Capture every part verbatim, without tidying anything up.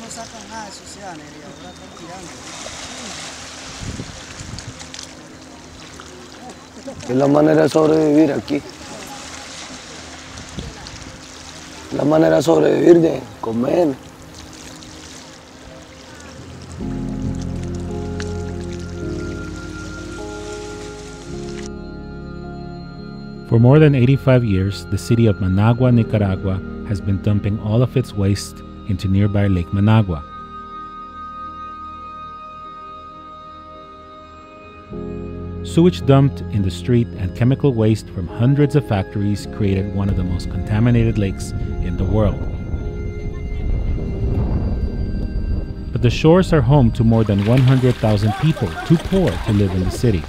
sacan nada de suciedad, y ahora están tirando. Es la manera de sobrevivir aquí. La manera de sobrevivir, de comer. For more than eighty-five years, the city of Managua, Nicaragua, has been dumping all of its waste into nearby Lake Managua. Sewage dumped in the street and chemical waste from hundreds of factories created one of the most contaminated lakes in the world. But the shores are home to more than one hundred thousand people too poor to live in the city.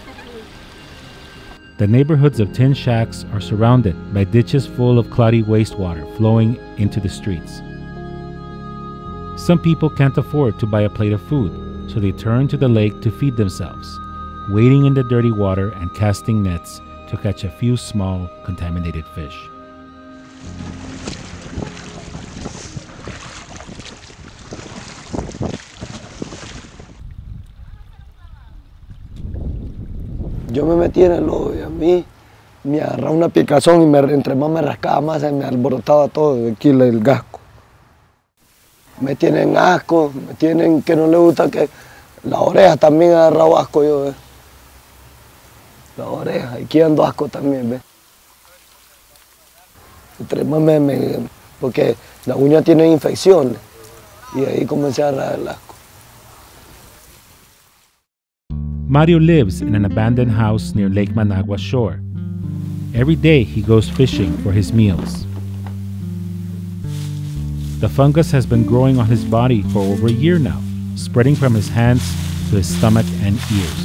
The neighborhoods of tin shacks are surrounded by ditches full of cloudy wastewater flowing into the streets. Some people can't afford to buy a plate of food, so they turn to the lake to feed themselves, wading in the dirty water and casting nets to catch a few small, contaminated fish. Yo me metí en el lodo y a mí me agarraba una picazón y me, entre más me rascaba más se me alborotaba todo aquí el gasco. Me tienen asco, me tienen que no le gusta que... Las orejas también he agarrado asco yo, ¿ves? Las orejas, aquí ando asco también, ¿ves? Entre más me, me... Porque las uñas tienen infecciones y ahí comencé a agarrar el asco. Mario lives in an abandoned house near Lake Managua shore. Every day he goes fishing for his meals. The fungus has been growing on his body for over a year now, spreading from his hands to his stomach and ears.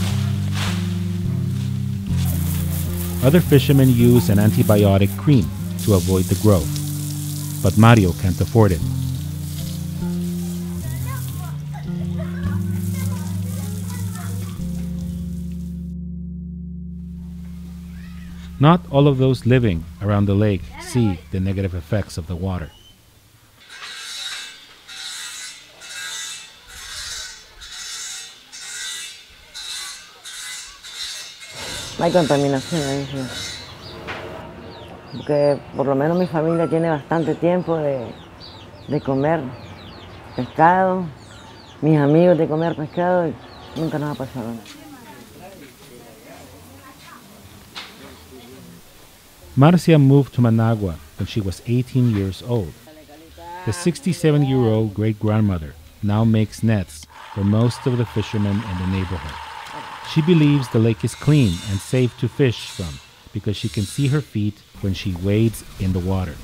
Other fishermen use an antibiotic cream to avoid the growth, but Mario can't afford it. Not all of those living around the lake see the negative effects of the water. Hay contaminación ahí, sí. Porque por lo menos mi familia tiene bastante tiempo de, de comer pescado, mis amigos de comer pescado, y nunca nos ha pasado nada. Marcia moved to Managua when she was eighteen years old. The sixty-seven-year-old great-grandmother now makes nets for most of the fishermen in the neighborhood. She believes the lake is clean and safe to fish from because she can see her feet when she wades in the water.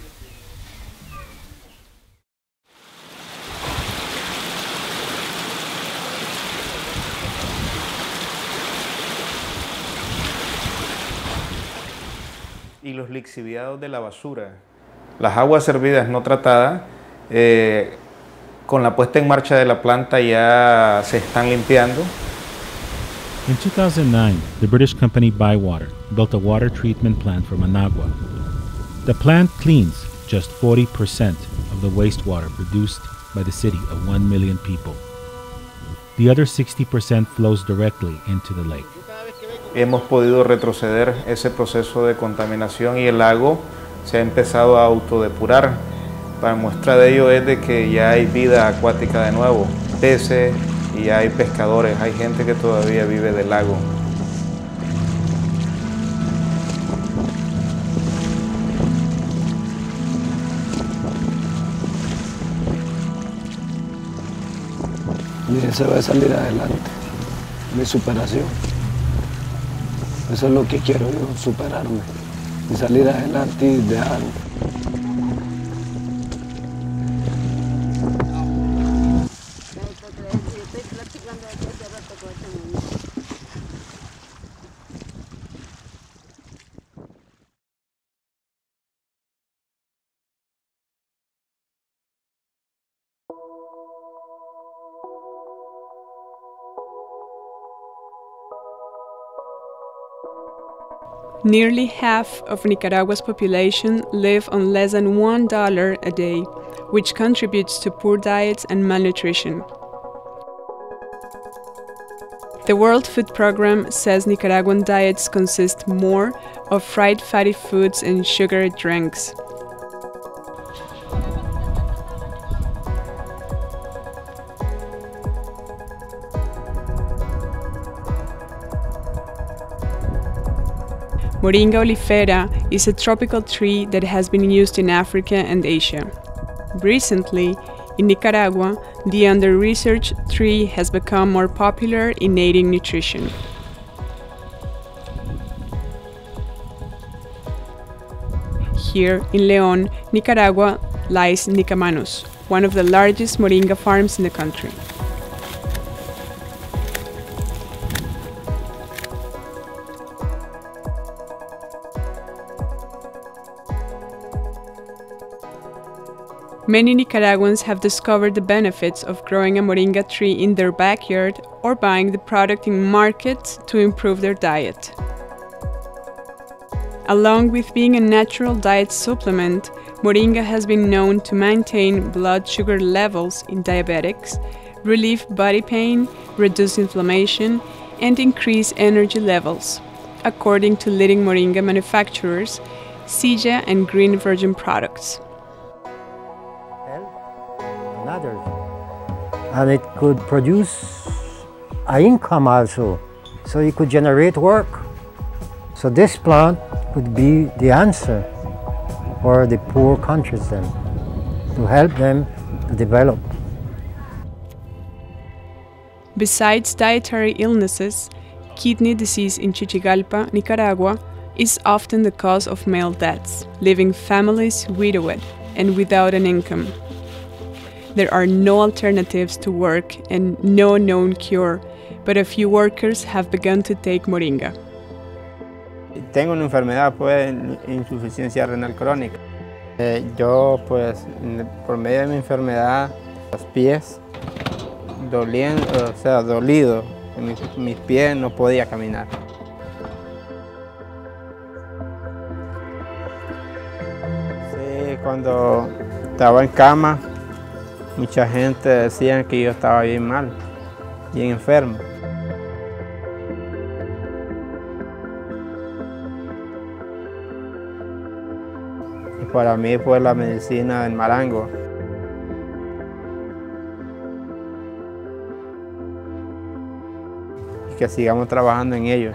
Y los lixiviados de la basura. Las aguas servidas no tratadas, eh, con la puesta en marcha de la planta ya se están limpiando. In two thousand nine, the British company Bywater built a water treatment plant for Managua. The plant cleans just forty percent of the wastewater produced by the city of one million people. The other sixty percent flows directly into the lake. Hemos podido retroceder ese proceso de contaminación y el lago se ha empezado a autodepurar. Para muestra de ello es de que ya hay vida acuática de nuevo, peces y hay pescadores, hay gente que todavía vive del lago. Miren, se va a salir adelante, mi superación. Eso es lo que quiero yo, superarme y salir adelante y dejar. Nearly half of Nicaragua's population live on less than one dollar a day, which contributes to poor diets and malnutrition. The World Food Programme says Nicaraguan diets consist more of fried fatty foods and sugary drinks. Moringa oleifera is a tropical tree that has been used in Africa and Asia. Recently, in Nicaragua, the under-researched tree has become more popular in aiding nutrition. Here in León, Nicaragua, lies Nicamanos, one of the largest moringa farms in the country. Many Nicaraguans have discovered the benefits of growing a moringa tree in their backyard or buying the product in markets to improve their diet. Along with being a natural diet supplement, moringa has been known to maintain blood sugar levels in diabetics, relieve body pain, reduce inflammation, and increase energy levels, according to leading moringa manufacturers, Silla and Green Virgin Products. Others. And it could produce an income also, so it could generate work. So this plant could be the answer for the poor countries then, to help them to develop. Besides dietary illnesses, kidney disease in Chichigalpa, Nicaragua, is often the cause of male deaths, leaving families widowed and without an income. There are no alternatives to work and no known cure, but a few workers have begun to take moringa. Tengo una enfermedad, pues, insuficiencia renal crónica. Eh, yo, pues, por medio de mi enfermedad, los pies dolían, o sea, dolido, mis, mis pies no podía caminar. Sí, cuando estaba en cama, mucha gente decía que yo estaba bien mal, bien enfermo. Y para mí fue la medicina del marango. Y que sigamos trabajando en ellos.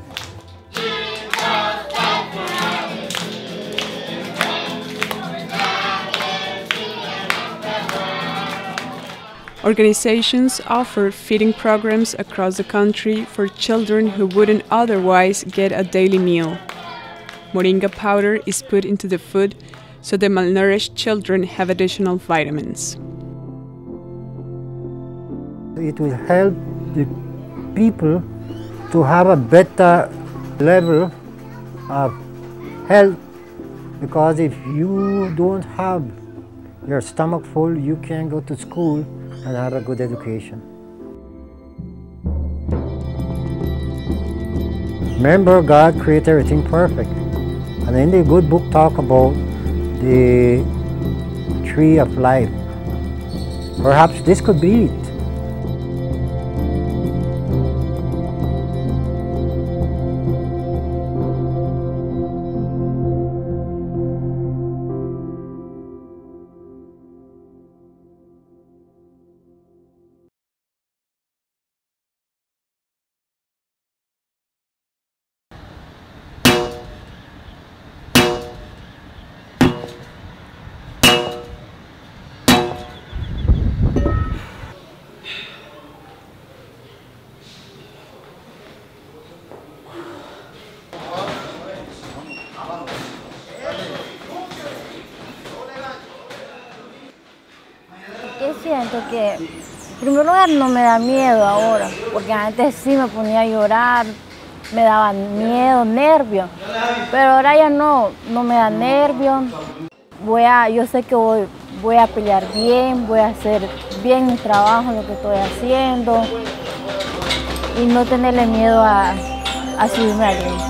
Organizations offer feeding programs across the country for children who wouldn't otherwise get a daily meal. Moringa powder is put into the food so the malnourished children have additional vitamins. It will help the people to have a better level of health, because if you don't have your stomach full, you can't go to school and have a good education. Remember, God created everything perfect. And in the good book talk about the tree of life. Perhaps this could be it. Yo siento que, en primer lugar, no me da miedo ahora, porque antes sí me ponía a llorar, me daba miedo, nervios, pero ahora ya no, no me da nervios. Voy a, yo sé que voy, voy a pelear bien, voy a hacer bien mi trabajo, lo que estoy haciendo, y no tenerle miedo a, a subirme al ring.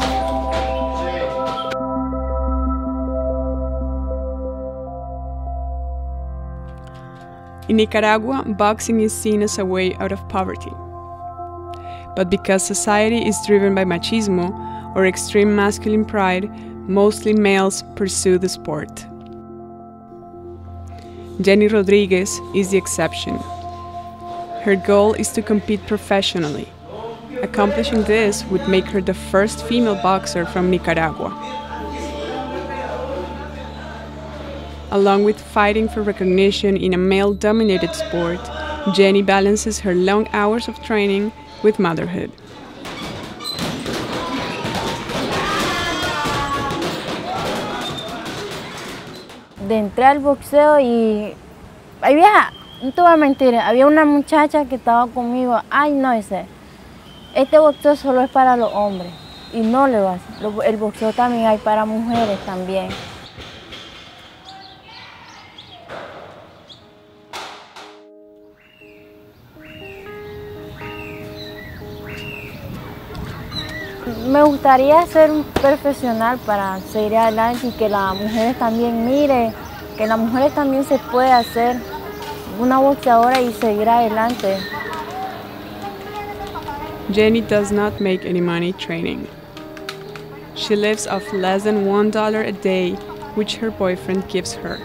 In Nicaragua, boxing is seen as a way out of poverty. But because society is driven by machismo or extreme masculine pride, mostly males pursue the sport. Jenny Rodriguez is the exception. Her goal is to compete professionally. Accomplishing this would make her the first female boxer from Nicaragua. Along with fighting for recognition in a male-dominated sport, Jenny balances her long hours of training with motherhood. De entré al boxeo y había, no te voy a mentir, había una muchacha que estaba conmigo, ay no, dice, este boxeo solo es para los hombres y no le va a hacer, el boxeo también hay para mujeres también. Me gustaría ser un profesional para seguir adelante y que las mujeres también miren, que las mujeres también se puede hacer una boxeadora y seguir adelante. Jenny does not make any money training. She lives off less than one dollar a day, which her boyfriend gives her.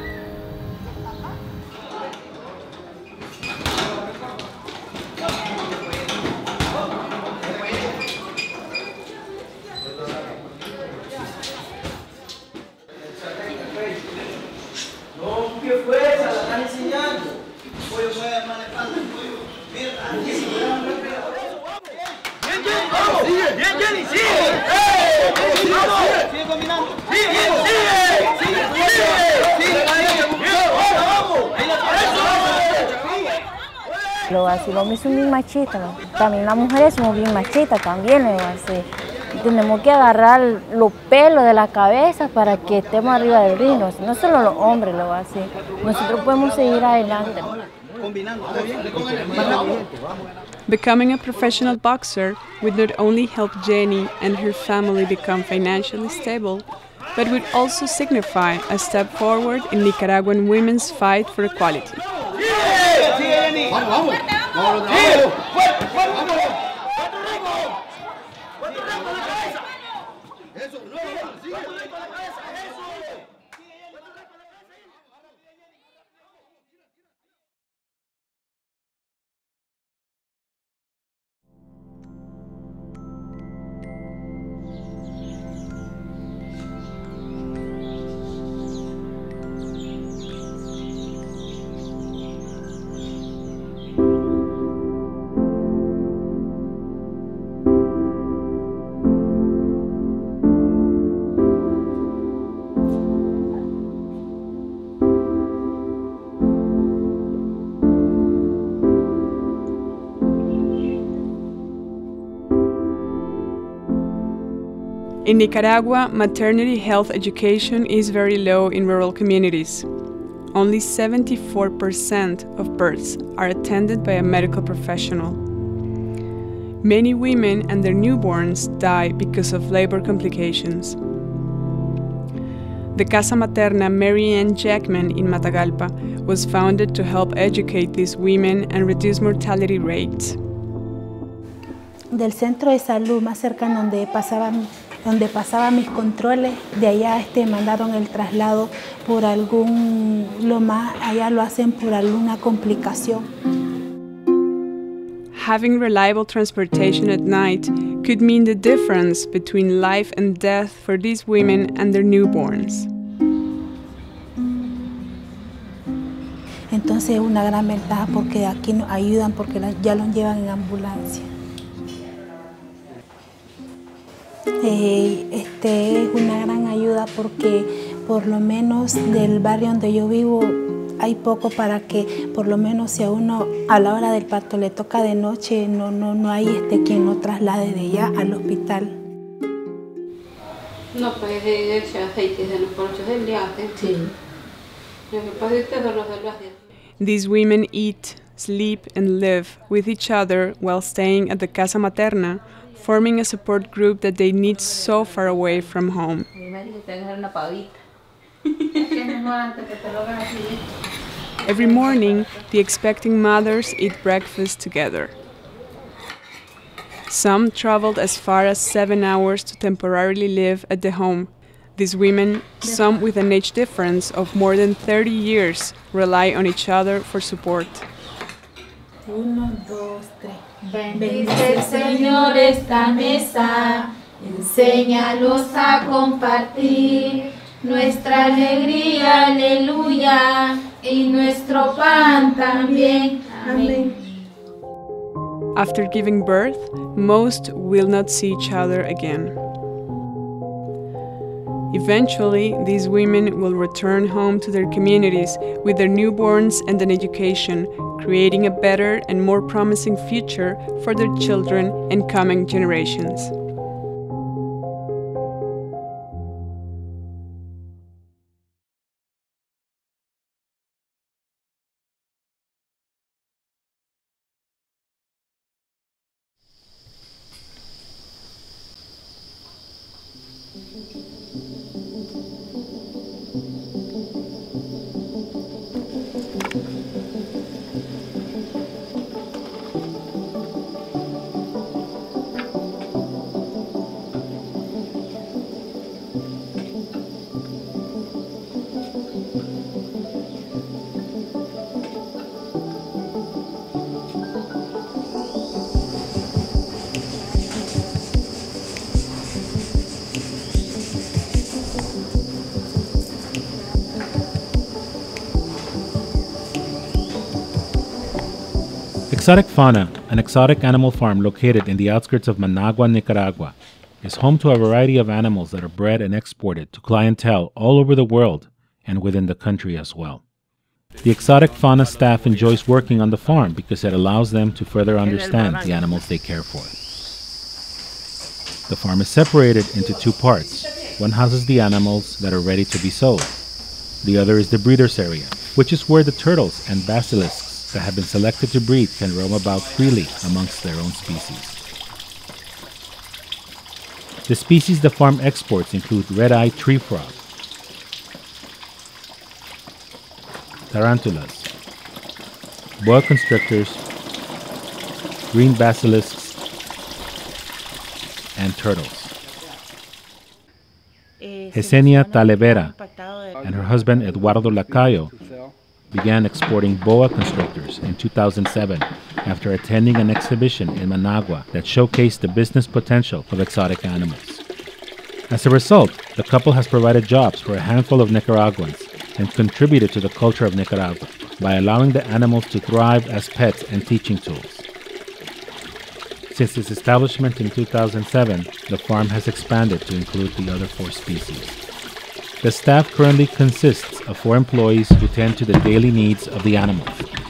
Lo va a decir, los hombres son bien machistas, ¿no? También las mujeres somos bien machistas, también le va a decir. Tenemos que agarrar los pelos de la cabeza para que estemos arriba del ring, no solo los hombres, lo va a decir. Nosotros podemos seguir adelante. Becoming a professional boxer would not only help Jenny and her family become financially stable, but would also signify a step forward in Nicaraguan women's fight for equality. In Nicaragua, maternity health education is very low in rural communities. Only seventy-four percent of births are attended by a medical professional. Many women and their newborns die because of labor complications. The Casa Materna Mary Ann Jackman in Matagalpa was founded to help educate these women and reduce mortality rates. Del centro de salud más cercano donde pasaban donde pasaba mis controles, de allá este, mandaron el traslado por algún, lo más, allá lo hacen por alguna complicación. Having reliable transportation at night could mean the difference between life and death for these women and their newborns. Entonces es una gran ventaja porque aquí nos ayudan porque ya los llevan en ambulancia. Eh, este es una gran ayuda porque por lo menos del barrio donde yo vivo hay poco para que por lo menos si a uno a la hora del parto le toca de noche no, no, no hay este quien lo traslade de allá al hospital. No, pues de ese aceite de los corchos del día. Sí. Lo que pasa es que todos los demás. These women eat, sleep and live with each other while staying at the Casa Materna, forming a support group that they need so far away from home. Every morning, the expecting mothers eat breakfast together. Some traveled as far as seven hours to temporarily live at the home. These women, some with an age difference of more than thirty years, rely on each other for support. Uno, dos, tres. Bendice, Señor, esta mesa, enséñanos a compartir nuestra alegría, aleluya, y nuestro pan también. Amén. After giving birth, most will not see each other again. Eventually, these women will return home to their communities with their newborns and an education, creating a better and more promising future for their children and coming generations. Exotic Fauna, an exotic animal farm located in the outskirts of Managua, Nicaragua, is home to a variety of animals that are bred and exported to clientele all over the world and within the country as well. The Exotic Fauna staff enjoys working on the farm because it allows them to further understand the animals they care for. The farm is separated into two parts. One houses the animals that are ready to be sold. The other is the breeders area, which is where the turtles and basilisks that have been selected to breed can roam about freely amongst their own species. The species the farm exports include red-eyed tree frog, tarantulas, boa constrictors, green basilisks, and turtles. Yesenia Talavera and her husband Eduardo Lacayo began exporting boa constrictors in two thousand seven after attending an exhibition in Managua that showcased the business potential of exotic animals. As a result, the couple has provided jobs for a handful of Nicaraguans and contributed to the culture of Nicaragua by allowing the animals to thrive as pets and teaching tools. Since its establishment in two thousand seven, the farm has expanded to include the other four species. The staff currently consists of four employees who tend to the daily needs of the animals,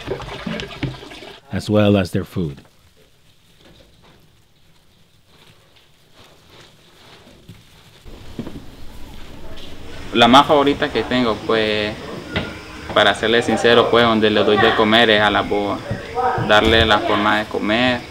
as well as their food. La más favorita que tengo, pues, para serle sincero, pues, donde le doy de comer es a la boa. Darle la forma de comer.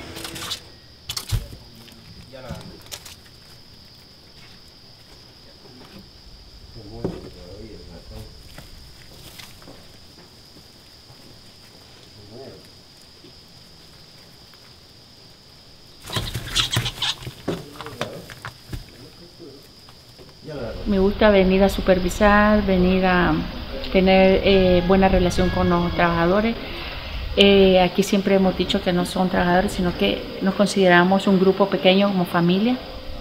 Me gusta venir a supervisar, venir a tener eh, buena relación con los trabajadores. Eh, aquí siempre hemos dicho que no son trabajadores, sino que nos consideramos un grupo pequeño como familia.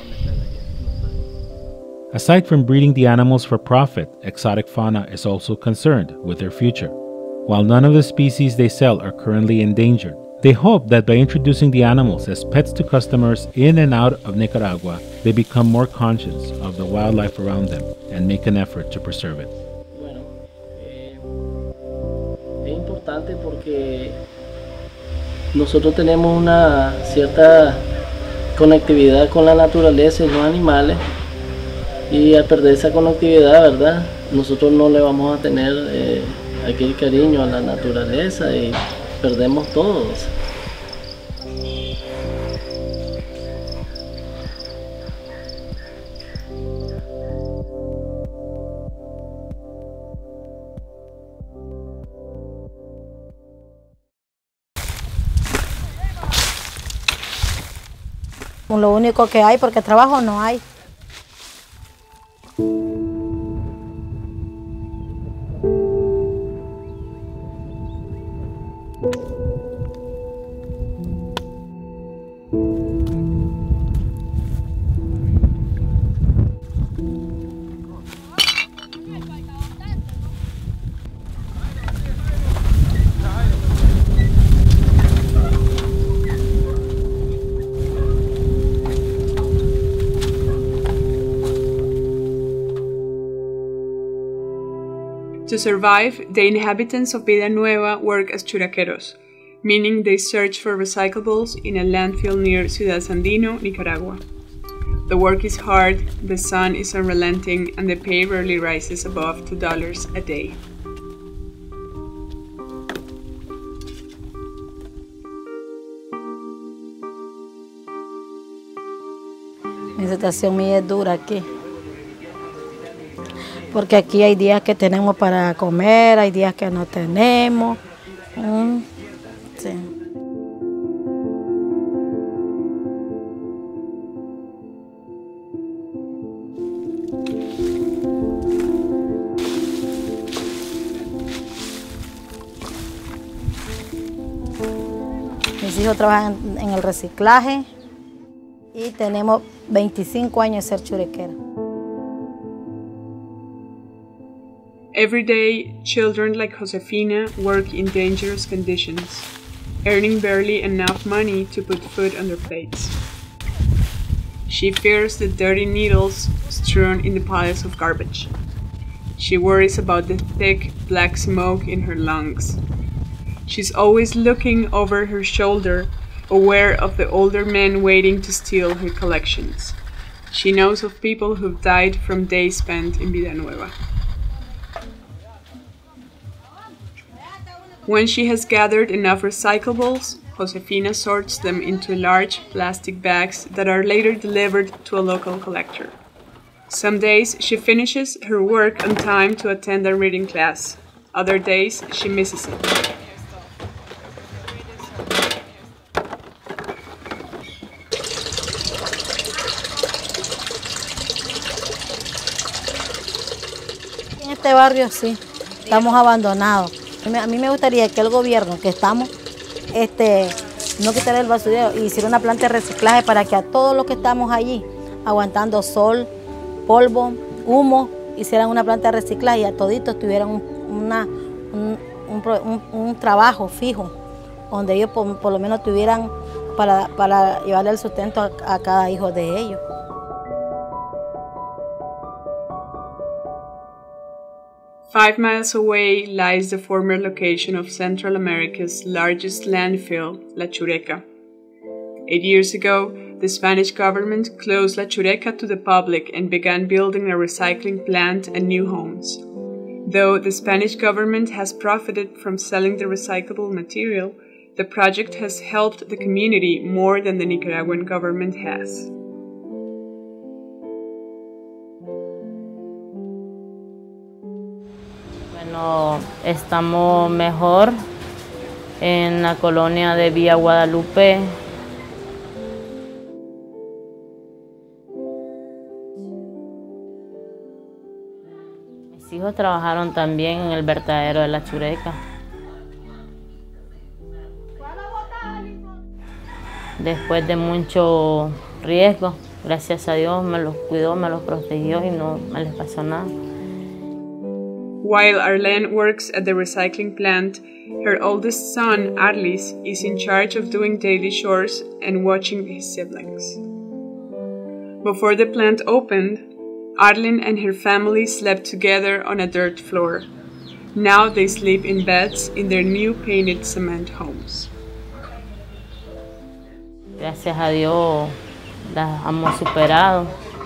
Aside from breeding the animals for profit, Exotic Fauna is also concerned with their future. While none of the species they sell are currently endangered, they hope that by introducing the animals as pets to customers in and out of Nicaragua, they become more conscious of the wildlife around them and make an effort to preserve it. Bueno, eh, es importante porque nosotros tenemos una cierta conectividad con la naturaleza y los animales, y al perder esa conectividad, ¿verdad? Nosotros no le vamos a tener eh, aquel cariño a la naturaleza y perdemos todos. Lo único que hay, porque trabajo no hay. To survive, the inhabitants of Vida Nueva work as churaqueros, meaning they search for recyclables in a landfill near Ciudad Sandino, Nicaragua. The work is hard, the sun is unrelenting, and the pay rarely rises above two dollars a day. Mi situación mía es dura aquí. Porque aquí hay días que tenemos para comer, hay días que no tenemos. Mm, sí. Mis hijos trabajan en el reciclaje y tenemos veinticinco años de ser churequera. Every day, children like Josefina work in dangerous conditions, earning barely enough money to put food on their plates. She fears the dirty needles strewn in the piles of garbage. She worries about the thick, black smoke in her lungs. She's always looking over her shoulder, aware of the older men waiting to steal her collections. She knows of people who've died from days spent in Vida Nueva. When she has gathered enough recyclables, Josefina sorts them into large plastic bags that are later delivered to a local collector. Some days she finishes her work on time to attend a reading class. Other days she misses it. En este barrio sí, estamos abandonados. A mí me gustaría que el gobierno, que estamos, este, no quitara el basurero y hiciera una planta de reciclaje para que a todos los que estamos allí, aguantando sol, polvo, humo, hicieran una planta de reciclaje y a toditos tuvieran un, una, un, un, un, un trabajo fijo, donde ellos por, por lo menos tuvieran para, para llevarle el sustento a, a cada hijo de ellos. Five miles away lies the former location of Central America's largest landfill, La Chureca. Eight years ago, the Spanish government closed La Chureca to the public and began building a recycling plant and new homes. Though the Spanish government has profited from selling the recyclable material, the project has helped the community more than the Nicaraguan government has. Bueno, estamos mejor en la colonia de Villa Guadalupe. Mis hijos trabajaron también en el vertedero de La Chureca. Después de mucho riesgo, gracias a Dios me los cuidó, me los protegió y no me les pasó nada. While Arlene works at the recycling plant, her oldest son, Arlis, is in charge of doing daily chores and watching his siblings. Before the plant opened, Arlene and her family slept together on a dirt floor. Now they sleep in beds in their new painted cement homes. Gracias a Dios las hemos superado.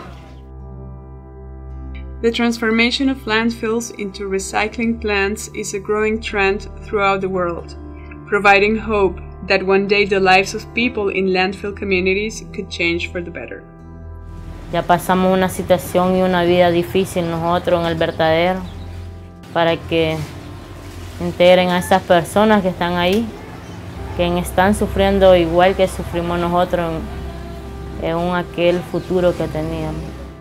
The transformation of landfills into recycling plants is a growing trend throughout the world, providing hope that one day the lives of people in landfill communities could change for the better. Ya pasamos una situación y una vida difícil nosotros en el vertedero, para que integren a esas personas que están ahí, que están sufriendo igual que sufrimos nosotros en un aquel futuro que teníamos.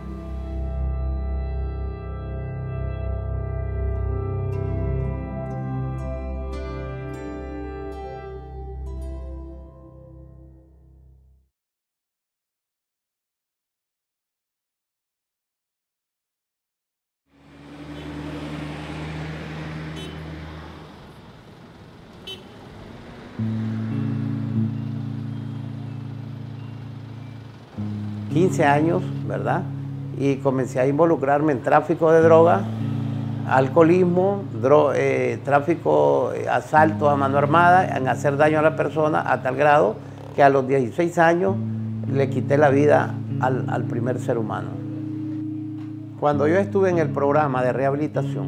quince años, ¿verdad? Y comencé a involucrarme en tráfico de drogas, alcoholismo, dro eh, tráfico, eh, asaltos a mano armada, en hacer daño a la persona a tal grado que a los dieciséis años le quité la vida al, al primer ser humano. Cuando yo estuve en el programa de rehabilitación,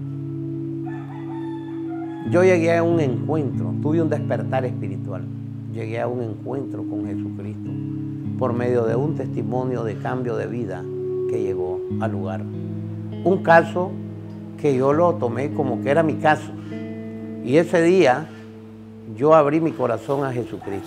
yo llegué a un encuentro, tuve un despertar espiritual, llegué a un encuentro con Jesucristo por medio de un testimonio de cambio de vida que llegó al lugar. Un caso que yo lo tomé como que era mi caso. Y ese día yo abrí mi corazón a Jesucristo.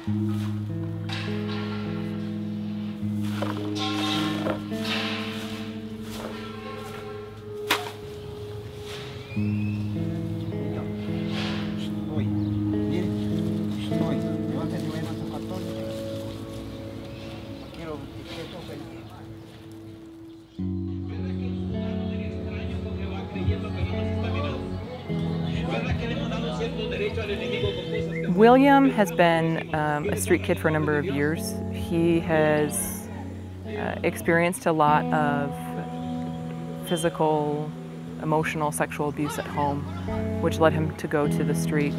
William has been um, a street kid for a number of years. He has uh, experienced a lot of physical, emotional, sexual abuse at home, which led him to go to the street.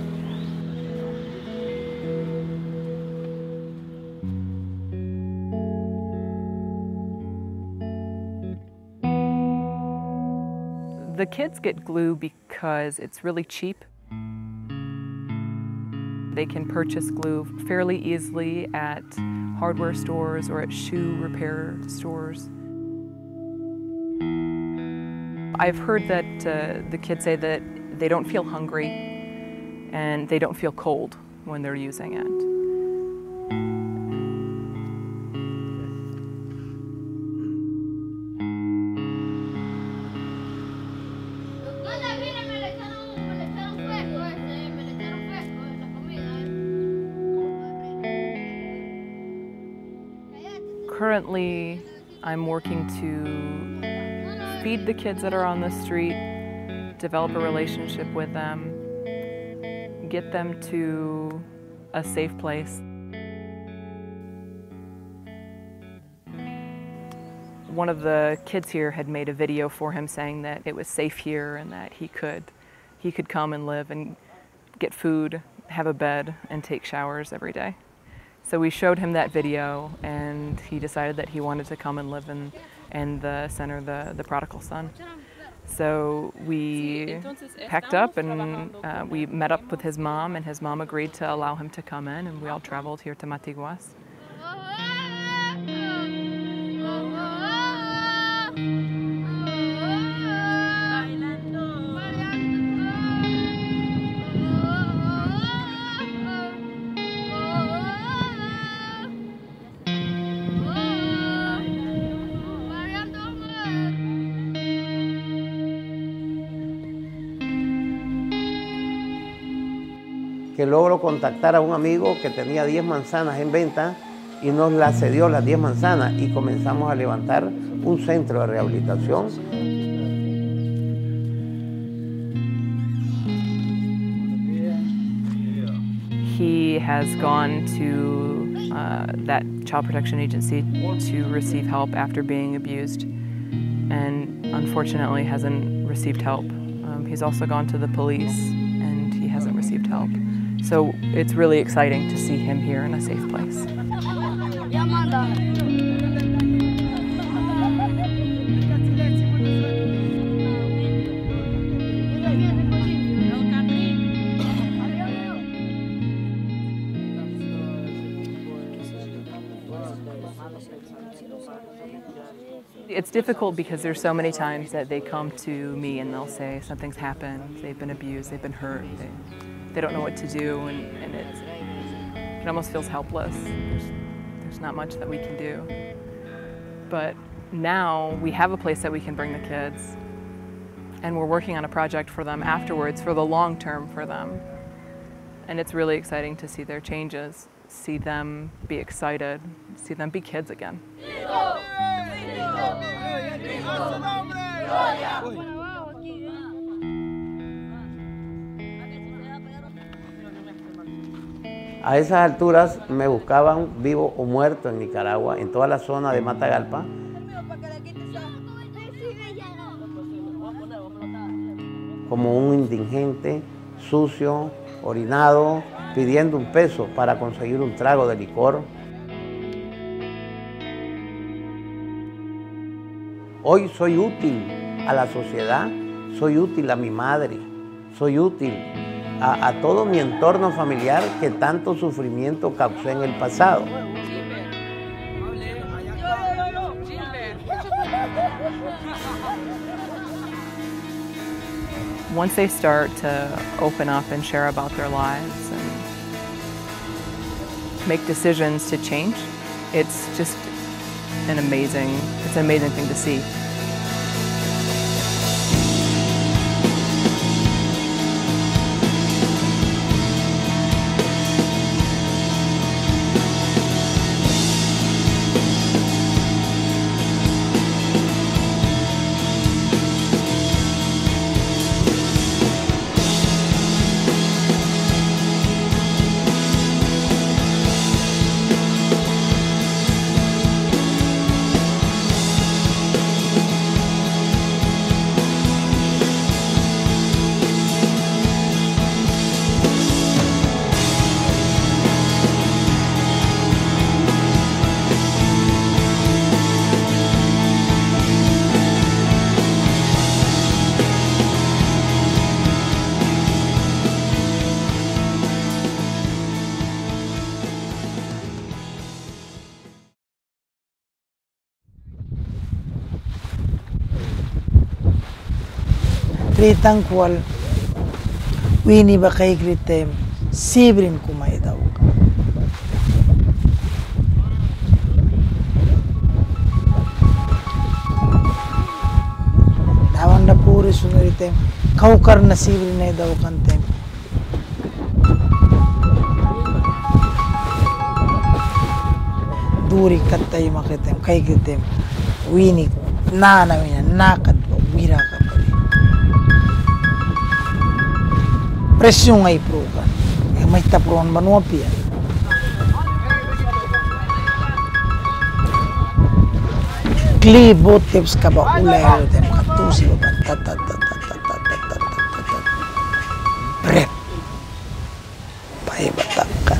The kids get glue because it's really cheap. They can purchase glue fairly easily at hardware stores or at shoe repair stores. I've heard that uh, the kids say that they don't feel hungry and they don't feel cold when they're using it. Currently, I'm working to feed the kids that are on the street, develop a relationship with them, get them to a safe place. One of the kids here had made a video for him saying that it was safe here and that he could, he could come and live and get food, have a bed, and take showers every day. So we showed him that video, and he decided that he wanted to come and live in, in the center, the, the prodigal son. So we packed up and uh, we met up with his mom, and his mom agreed to allow him to come in, and we all traveled here to Matiguas. Que logro contactar a un amigo que tenía diez manzanas en venta y nos las cedió las diez manzanas y comenzamos a levantar un centro de rehabilitación. He has gone to uh, that child protection agency to receive help after being abused and unfortunately hasn't received help. Um, he's also gone to the police and he hasn't received help. So it's really exciting to see him here in a safe place. It's difficult because there's so many times that they come to me and they'll say something's happened, they've been abused, they've been hurt, they, they don't know what to do, and, and it, it almost feels helpless. There's, there's there's not much that we can do. But now we have a place that we can bring the kids, and we're working on a project for them afterwards for the long term for them. And it's really exciting to see their changes, see them be excited, see them be kids again. A esas alturas me buscaban vivo o muerto en Nicaragua, en toda la zona de Matagalpa. Como un indigente, sucio, orinado, pidiendo un peso para conseguir un trago de licor. Hoy soy útil a la sociedad, soy útil a mi madre, soy útil a, a todo mi entorno familiar que tanto sufrimiento causé en el pasado. Once they start to open up and share about their lives and make decisions to change, it's just an amazing, it's an amazing thing to see. Kritan kual wini bakay kritem sibrin kumay daw. Dawan na puri sunuritem kaukar na sibrin na daw kantem. Duri katay makitem kay kritem wini na na wina nakad wira ka. Pressão aí pro kan, é mais tá pro manual pia. Kli boteps kaba ulero tem katusi ba ta ta ta ta ta ta ta ta ta ta. Prep. Pai batakan.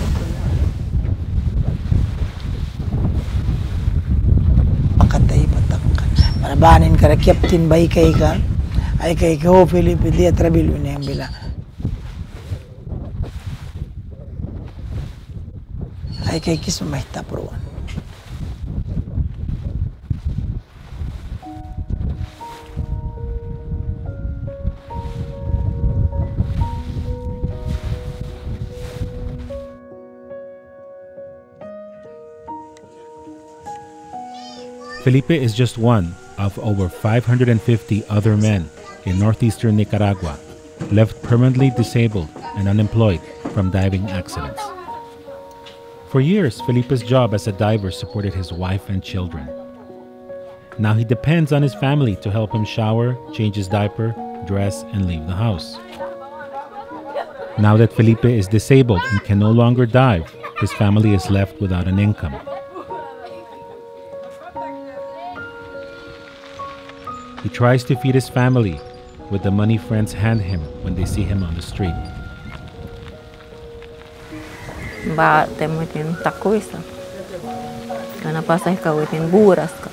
Pakatay batakan. Marabanin kara captain bay kay ka. Ay kay ko Felipe dia trabil ni ambila. Hay que que eso me está probando. Felipe is just one of over five hundred fifty other men in northeastern Nicaragua left permanently disabled and unemployed from diving accidents. For years, Felipe's job as a diver supported his wife and children. Now he depends on his family to help him shower, change his diaper, dress, and leave the house. Now that Felipe is disabled and can no longer dive, his family is left without an income. He tries to feed his family with the money friends hand him when they see him on the street. Ba temutin takuisa, karena pasai kawitin buras kan.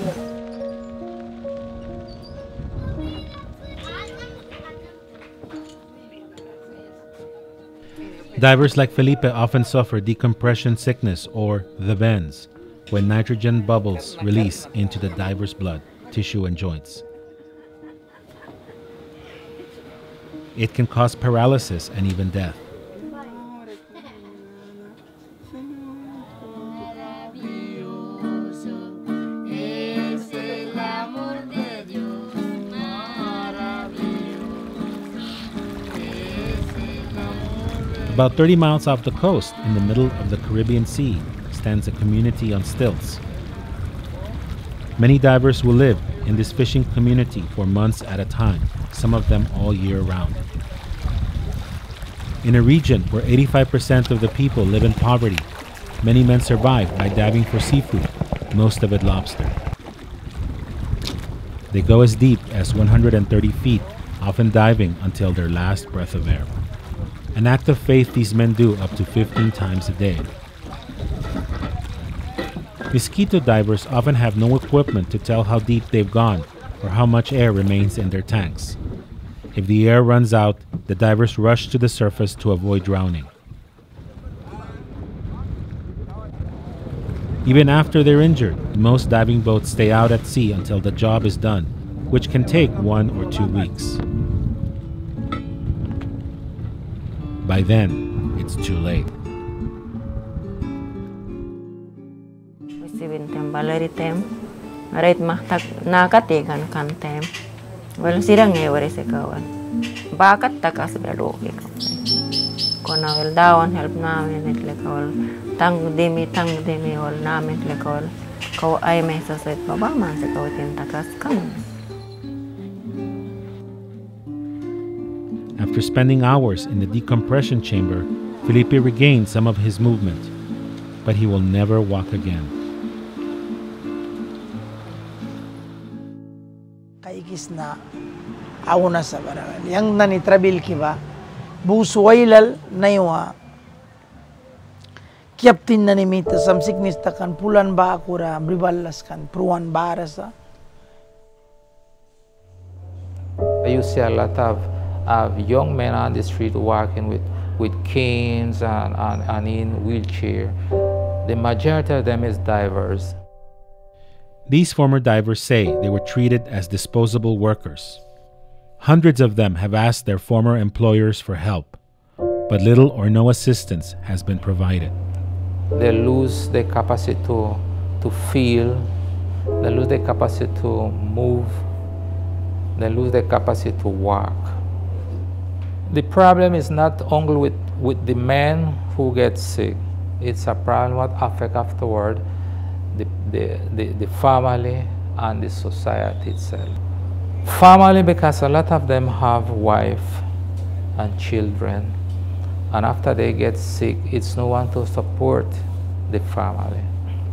Divers like Felipe often suffer decompression sickness or the bends, when nitrogen bubbles release into the diver's blood, tissue, and joints. It can cause paralysis and even death. About thirty miles off the coast, in the middle of the Caribbean Sea, stands a community on stilts. Many divers will live in this fishing community for months at a time, some of them all year round. In a region where eighty-five percent of the people live in poverty, many men survive by diving for seafood, most of it lobster. They go as deep as one hundred thirty feet, often diving until their last breath of air. An act of faith these men do up to fifteen times a day. Mosquito divers often have no equipment to tell how deep they've gone or how much air remains in their tanks. If the air runs out, the divers rush to the surface to avoid drowning. Even after they're injured, most diving boats stay out at sea until the job is done, which can take one or two weeks. By then, it's too late. Baleritem, right mahtak nakatigan kantem. Well, sirang ewer se kawan. Bakat takas beloki. Kona wel dawan help namin itle kawal. Tang demi tang demi wal namin itle kawal. Kaw ay mesa set baba man se kawatin takas kam. After spending hours in the decompression chamber, Felipe regained some of his movement, but he will never walk again. Kaikis na awna sa barangan. Yang nanitrabil kiba, busuwailal na iwa. Kyaptin na nimita samsiknis takan pulan ba akura bribalas kan pruan barasa. You see a lot of, of young men on the street walking with, with canes and, and, and in wheelchair. The majority of them is divers. These former divers say they were treated as disposable workers. Hundreds of them have asked their former employers for help, but little or no assistance has been provided. They lose the capacity to, to feel, they lose the capacity to move, they lose the capacity to walk. The problem is not only with, with the men who get sick, it's a problem what affects afterward The, the, the, the family and the society itself. Family, because a lot of them have wife and children, and after they get sick, it's no one to support the family.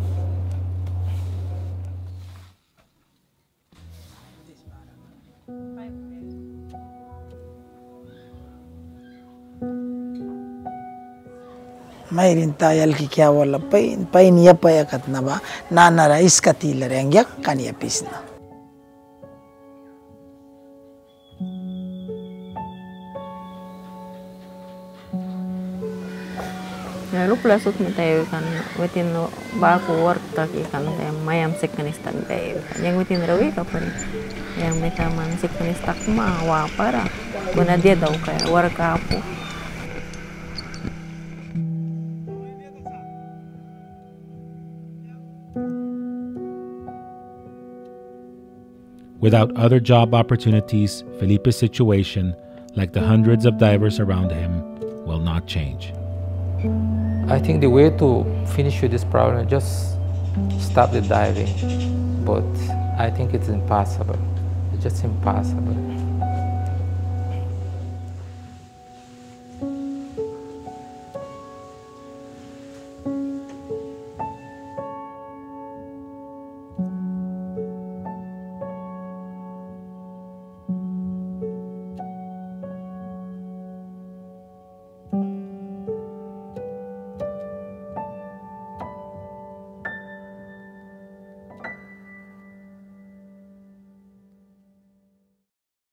Mayrin tayal ki kya wala pain pain ya payakat na ba nanara iskatila reng yak kanya pisna. Ya lupa lasuk matayo kan wetin no baku work taki kan mayam seknistak day. Yang wetin rawi kapan yang meta man seknistak ma wa para kuna dia daw kaya work apo. Without other job opportunities, Felipe's situation, like the hundreds of divers around him, will not change. I think the way to finish with this problem is just stop the diving, but I think it's impossible. It's just impossible.